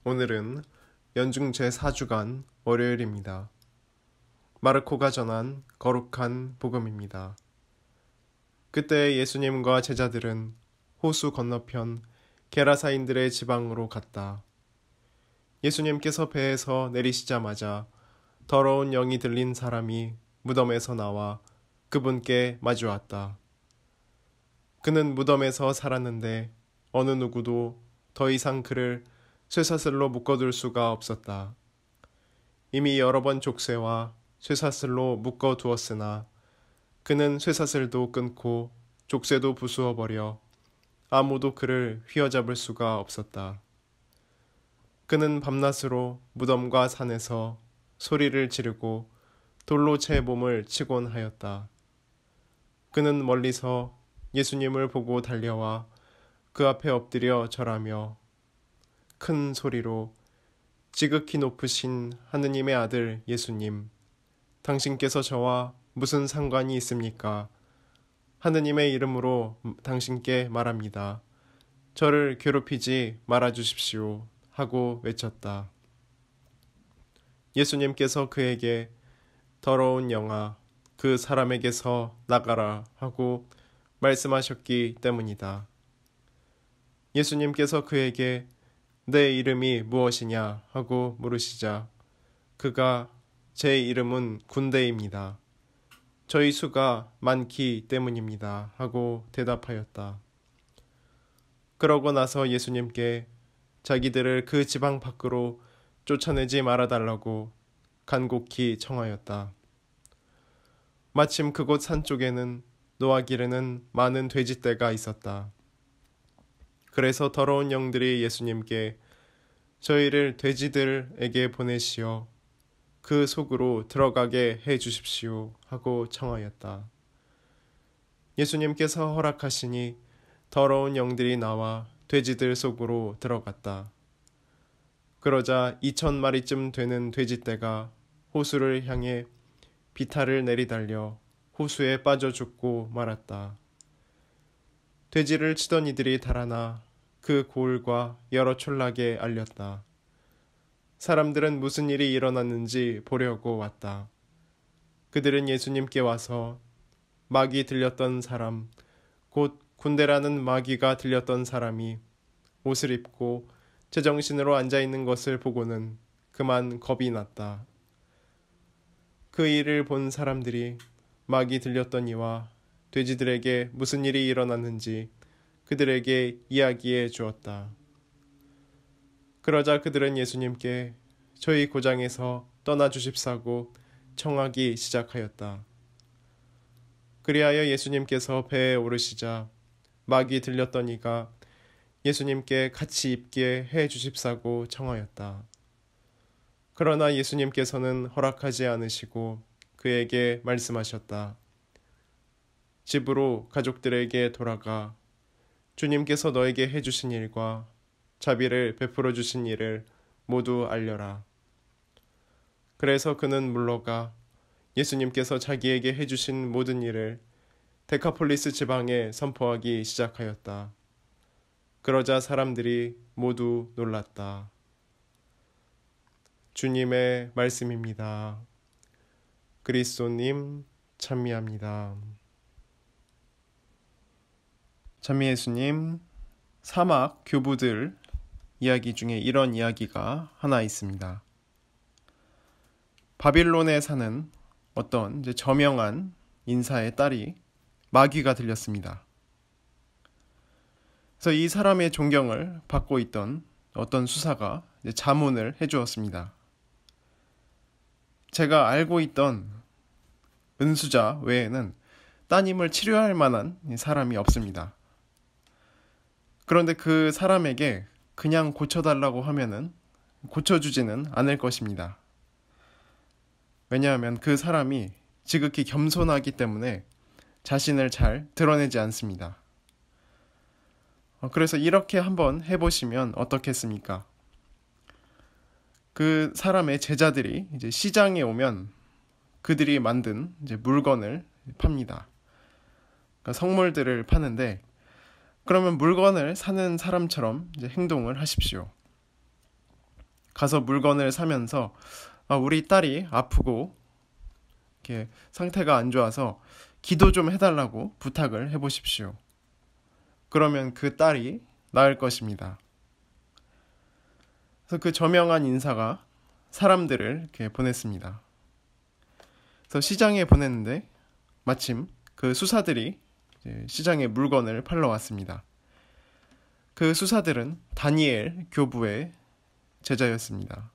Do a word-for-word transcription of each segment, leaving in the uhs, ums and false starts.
오늘은 연중 제사 주간 월요일입니다. 마르코가 전한 거룩한 복음입니다. 그때 예수님과 제자들은 호수 건너편 게라사인들의 지방으로 갔다. 예수님께서 배에서 내리시자마자 더러운 영이 들린 사람이 무덤에서 나와 그분께 마주왔다. 그는 무덤에서 살았는데 어느 누구도 더 이상 그를 쇠사슬로 묶어둘 수가 없었다. 이미 여러 번 족쇄와 쇠사슬로 묶어두었으나 그는 쇠사슬도 끊고 족쇄도 부수어버려 아무도 그를 휘어잡을 수가 없었다. 그는 밤낮으로 무덤과 산에서 소리를 지르고 돌로 제 몸을 치곤 하였다. 그는 멀리서 예수님을 보고 달려와 그 앞에 엎드려 절하며 큰 소리로 지극히 높으신 하느님의 아들 예수님, 당신께서 저와 무슨 상관이 있습니까? 하느님의 이름으로 당신께 말합니다. 저를 괴롭히지 말아주십시오 하고 외쳤다. 예수님께서 그에게 더러운 영아, 그 사람에게서 나가라 하고 말씀하셨기 때문이다. 예수님께서 그에게 내 이름이 무엇이냐 하고 물으시자 그가 제 이름은 군대입니다. 저희 수가 많기 때문입니다 하고 대답하였다. 그러고 나서 예수님께 자기들을 그 지방 밖으로 쫓아내지 말아달라고 간곡히 청하였다. 마침 그곳 산 쪽에는 노하기르는 많은 돼지떼가 있었다. 그래서 더러운 영들이 예수님께 저희를 돼지들에게 보내시어 그 속으로 들어가게 해 주십시오 하고 청하였다. 예수님께서 허락하시니 더러운 영들이 나와 돼지들 속으로 들어갔다. 그러자 이천 마리쯤 되는 돼지떼가 호수를 향해 비탈을 내리달려 호수에 빠져 죽고 말았다. 돼지를 치던 이들이 달아나 그 고을과 여러 촌락에 알렸다. 사람들은 무슨 일이 일어났는지 보려고 왔다. 그들은 예수님께 와서 마귀 들렸던 사람, 곧 군대라는 마귀가 들렸던 사람이 옷을 입고 제정신으로 앉아있는 것을 보고는 그만 겁이 났다. 그 일을 본 사람들이 마귀 들렸던 이와 돼지들에게 무슨 일이 일어났는지 그들에게 이야기해 주었다. 그러자 그들은 예수님께 저희 고장에서 떠나 주십사고 청하기 시작하였다. 그리하여 예수님께서 배에 오르시자 마귀 들렸던 이가 예수님께 같이 입게 해 주십사고 청하였다. 그러나 예수님께서는 허락하지 않으시고 그에게 말씀하셨다. 집으로 가족들에게 돌아가 주님께서 너에게 해주신 일과 자비를 베풀어 주신 일을 모두 알려라. 그래서 그는 물러가 예수님께서 자기에게 해주신 모든 일을 데카폴리스 지방에 선포하기 시작하였다. 그러자 사람들이 모두 놀랐다. 주님의 말씀입니다. 그리스도님 찬미합니다. 찬미 예수님, 사막 교부들 이야기 중에 이런 이야기가 하나 있습니다. 바빌론에 사는 어떤 이제 저명한 인사의 딸이 마귀가 들렸습니다. 그래서 이 사람의 존경을 받고 있던 어떤 수사가 이제 자문을 해주었습니다. 제가 알고 있던 은수자 외에는 따님을 치료할 만한 사람이 없습니다. 그런데 그 사람에게 그냥 고쳐달라고 하면은 고쳐주지는 않을 것입니다. 왜냐하면 그 사람이 지극히 겸손하기 때문에 자신을 잘 드러내지 않습니다. 그래서 이렇게 한번 해보시면 어떻겠습니까? 그 사람의 제자들이 이제 시장에 오면 그들이 만든 이제 물건을 팝니다. 그러니까 성물들을 파는데 그러면 물건을 사는 사람처럼 이제 행동을 하십시오. 가서 물건을 사면서 아, 우리 딸이 아프고 이렇게 상태가 안 좋아서 기도 좀 해달라고 부탁을 해보십시오. 그러면 그 딸이 나을 것입니다. 그래서 그 저명한 인사가 사람들을 이렇게 보냈습니다. 그래서 시장에 보냈는데 마침 그 수사들이 이제 시장에 물건을 팔러 왔습니다. 그 수사들은 다니엘 교부의 제자였습니다.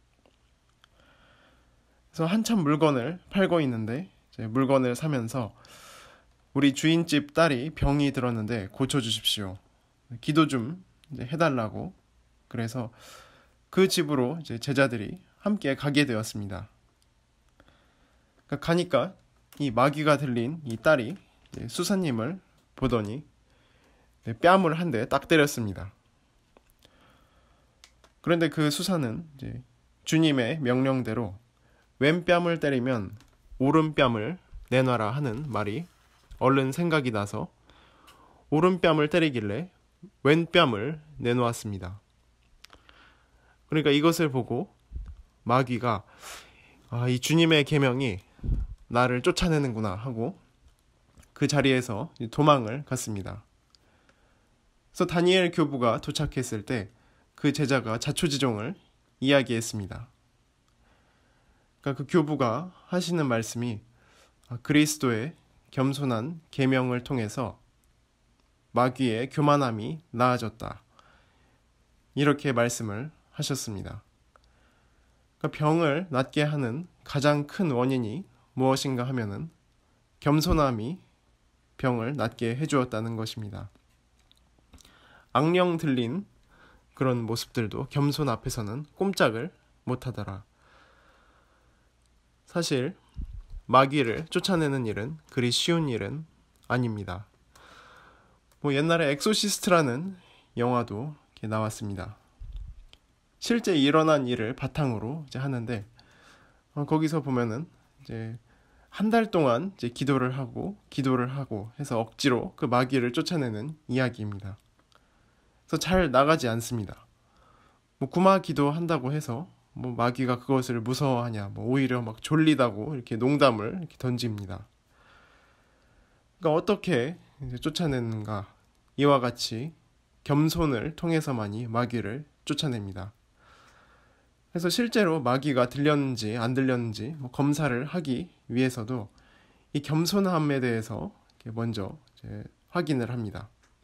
그래서 한참 물건을 팔고 있는데 이제 물건을 사면서 우리 주인집 딸이 병이 들었는데 고쳐주십시오. 기도 좀 이제 해달라고. 그래서 그 집으로 이제 제자들이 함께 가게 되었습니다. 그러니까 가니까 이 마귀가 들린 이 딸이 수사님을 보더니 뺨을 한 대 딱 때렸습니다. 그런데 그 수사는 이제 주님의 명령대로 왼 뺨을 때리면 오른 뺨을 내놔라 하는 말이 얼른 생각이 나서 오른 뺨을 때리길래 왼 뺨을 내놓았습니다. 그러니까 이것을 보고 마귀가 아, 이 주님의 계명이 나를 쫓아내는구나 하고 그 자리에서 도망을 갔습니다. 그래서 다니엘 교부가 도착했을 때 그 제자가 자초지종을 이야기했습니다. 그러니까 그 교부가 하시는 말씀이 그리스도의 겸손한 계명을 통해서 마귀의 교만함이 나아졌다. 이렇게 말씀을 하셨습니다. 그러니까 병을 낫게 하는 가장 큰 원인이 무엇인가 하면은 겸손함이 병을 낫게 해주었다는 것입니다. 악령 들린 그런 모습들도 겸손 앞에서는 꼼짝을 못하더라. 사실 마귀를 쫓아내는 일은 그리 쉬운 일은 아닙니다. 뭐 옛날에 엑소시스트라는 영화도 이렇게 나왔습니다. 실제 일어난 일을 바탕으로 이제 하는데 어, 거기서 보면은 이제 한 달 동안 이제 기도를 하고 기도를 하고 해서 억지로 그 마귀를 쫓아내는 이야기입니다. 그래서 잘 나가지 않습니다. 뭐 구마 기도한다고 해서 뭐 마귀가 그것을 무서워하냐, 뭐 오히려 막 졸리다고 이렇게 농담을 이렇게 던집니다. 그러니까 어떻게 이제 쫓아내는가? 이와 같이 겸손을 통해서만이 마귀를 쫓아냅니다. 그래서 실제로 마귀가 들렸는지 안 들렸는지 뭐 검사를 하기 위해서도 이 겸손함에 대해서 먼저 이제 확인을 합니다.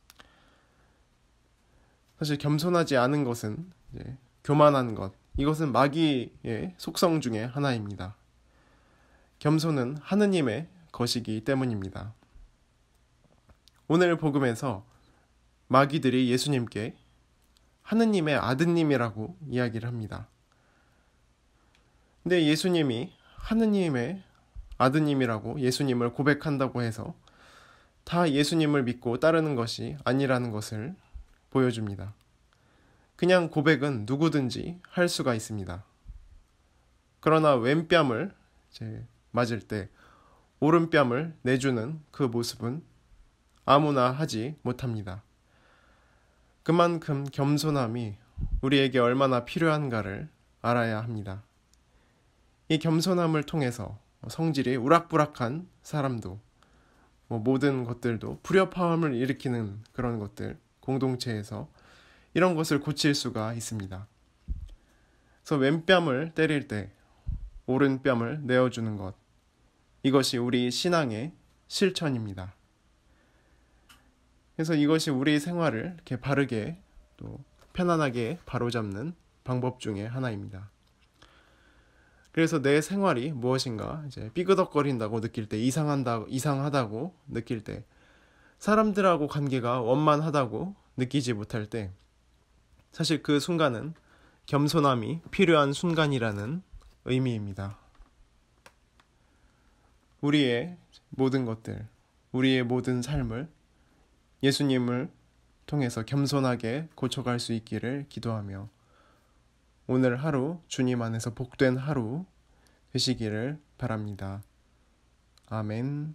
사실 겸손하지 않은 것은 이제 교만한 것, 이것은 마귀의 속성 중에 하나입니다. 겸손은 하느님의 것이기 때문입니다. 오늘 복음에서 마귀들이 예수님께 하느님의 아드님이라고 이야기를 합니다. 근데 예수님이 하느님의 아드님이라고 예수님을 고백한다고 해서 다 예수님을 믿고 따르는 것이 아니라는 것을 보여줍니다. 그냥 고백은 누구든지 할 수가 있습니다. 그러나 왼뺨을 이제 맞을 때 오른뺨을 내주는 그 모습은 아무나 하지 못합니다. 그만큼 겸손함이 우리에게 얼마나 필요한가를 알아야 합니다. 이 겸손함을 통해서 성질이 우락부락한 사람도 뭐 모든 것들도 불협화음을 일으키는 그런 것들, 공동체에서 이런 것을 고칠 수가 있습니다. 그래서 왼뺨을 때릴 때 오른뺨을 내어주는 것, 이것이 우리 신앙의 실천입니다. 그래서 이것이 우리 생활을 이렇게 바르게 또 편안하게 바로잡는 방법 중에 하나입니다. 그래서 내 생활이 무엇인가 이제 삐그덕거린다고 느낄 때, 이상한다, 이상하다고 느낄 때, 사람들하고 관계가 원만하다고 느끼지 못할 때, 사실 그 순간은 겸손함이 필요한 순간이라는 의미입니다. 우리의 모든 것들, 우리의 모든 삶을 예수님을 통해서 겸손하게 고쳐갈 수 있기를 기도하며 오늘 하루 주님 안에서 복된 하루 되시기를 바랍니다. 아멘.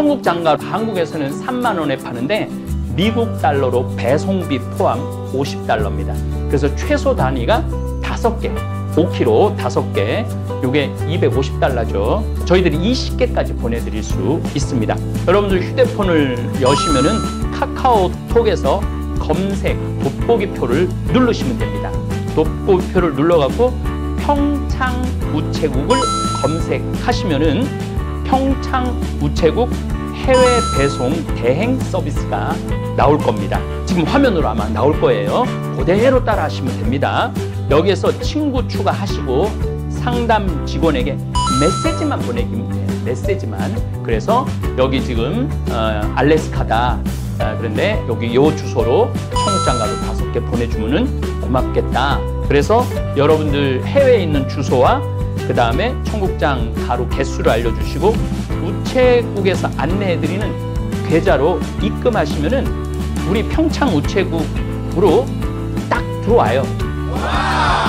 청국장가 한국에서는 삼만 원에 파는데 미국 달러로 배송비 포함 오십 달러입니다. 그래서 최소 단위가 다섯 개, 오 킬로그램 다섯 개, 요게 이백오십 달러죠. 저희들이 이십 개까지 보내드릴 수 있습니다. 여러분들 휴대폰을 여시면은 카카오톡에서 검색 돋보기표를 누르시면 됩니다. 돋보기표를 눌러갖고 평창 우체국을 검색하시면은 평창 우체국 해외 배송 대행 서비스가 나올 겁니다. 지금 화면으로 아마 나올 거예요. 그대로 따라 하시면 됩니다. 여기에서 친구 추가하시고 상담 직원에게 메시지만 보내기면 돼요. 메시지만. 그래서 여기 지금 어, 알래스카다. 아, 그런데 여기 요 주소로 청국장가루 다섯 개 보내주면은 고맙겠다. 그래서 여러분들 해외에 있는 주소와 그 다음에 청국장 가루 개수를 알려주시고 우체국에서 안내해드리는 계좌로 입금하시면은 우리 평창 우체국으로 딱 들어와요.